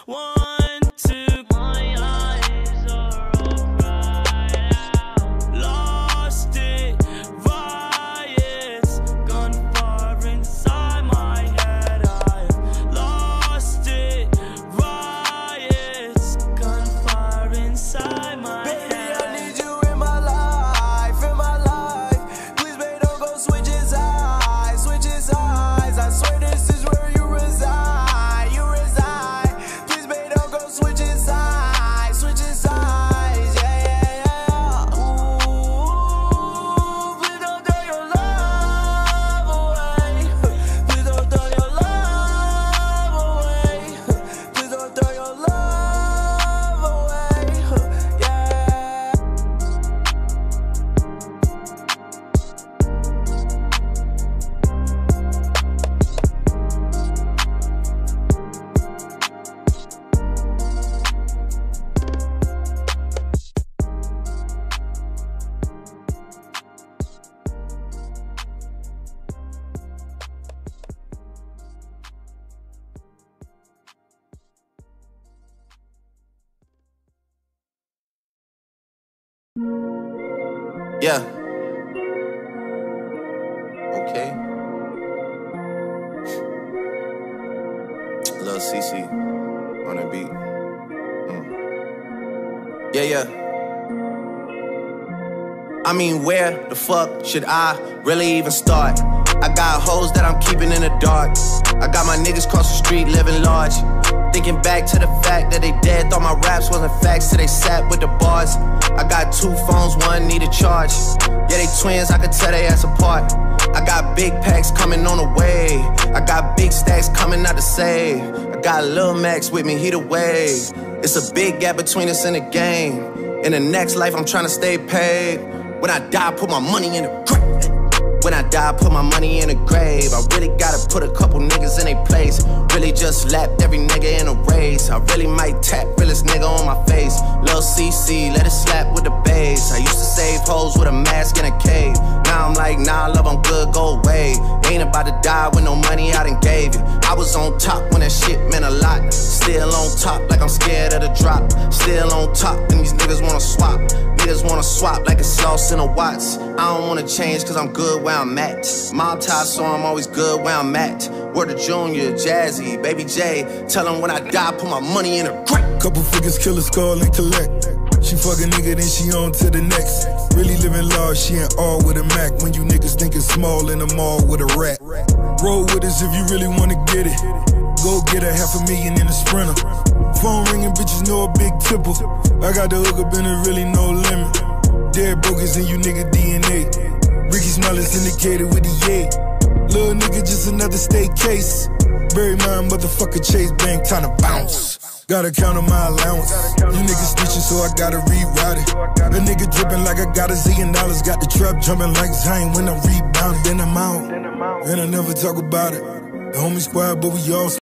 1, 2, my eyes are alright. Lost it, riots, gunfire inside my head. I lost it, riots, gunfire inside my head. Baby, I need you in my life, in my life. Please, babe, don't go switch his eyes, switch his eyes. I swear this is where you reside, you reside. Please, babe, don't go switch his eyes, switch his eyes. Yeah, yeah, yeah. Ooh, please don't throw your love away. Please don't throw your love away. Please don't throw your love away. Yeah. Yeah. Okay. Lil CC on the beat. Yeah, yeah. I mean, where the fuck should I really even start? I got hoes that I'm keeping in the dark. I got my niggas cross the street living large. Thinking back to the fact that they dead, thought my raps wasn't facts till they sat with the bars. I got 2 phones, one need a charge. Yeah, they twins, I could tell they ass apart. I got big packs coming on the way. I got big stacks coming out to save. I got Lil Max with me, he the wave. It's a big gap between us and the game. In the next life, I'm trying to stay paid. When I die, put my money in the grave. When I die, put my money in the grave. I really gotta put a couple niggas in their place. Really just lapped every nigga in a race. I really might tap realest nigga on my face. Lil CC, let it slap with the bass. I used to save hoes with a mask in a cave. Now I'm like, nah, love, I'm good, go away. Ain't about to die with no money I done gave you. I was on top when that shit meant a lot. Still on top like I'm scared of the drop. Still on top and these niggas wanna swap. Niggas wanna swap like it's sauce in a Watts. I don't wanna change cause I'm good where I'm at. Mob tie, so I'm always good where I'm at. Word to Junior, Jazzy, Baby J. Tell them when I die, put my money in a grave. Couple figures, kill a skull and collect. She fuck a nigga, then she on to the next. Really living large, she ain't all with a Mac. When you niggas thinking small in the mall with a rat. Roll with us if you really wanna get it. Go get a $500,000 in a Sprinter. Phone ringing, bitches know a big tipple. I got the hook up and there really no limit. Dead brokers in you nigga DNA. Ricky Smile is indicated with the yay. Little nigga just another state case. Bury my motherfucker Chase Bank, time to bounce. Gotta count on my allowance. You niggas snitching, so I gotta reroute it. A nigga dripping like I got $1 zillion. Got the trap jumping like Zayn when I'm rebounding. Then I'm out, and I never talk about it. The homie squad, but we all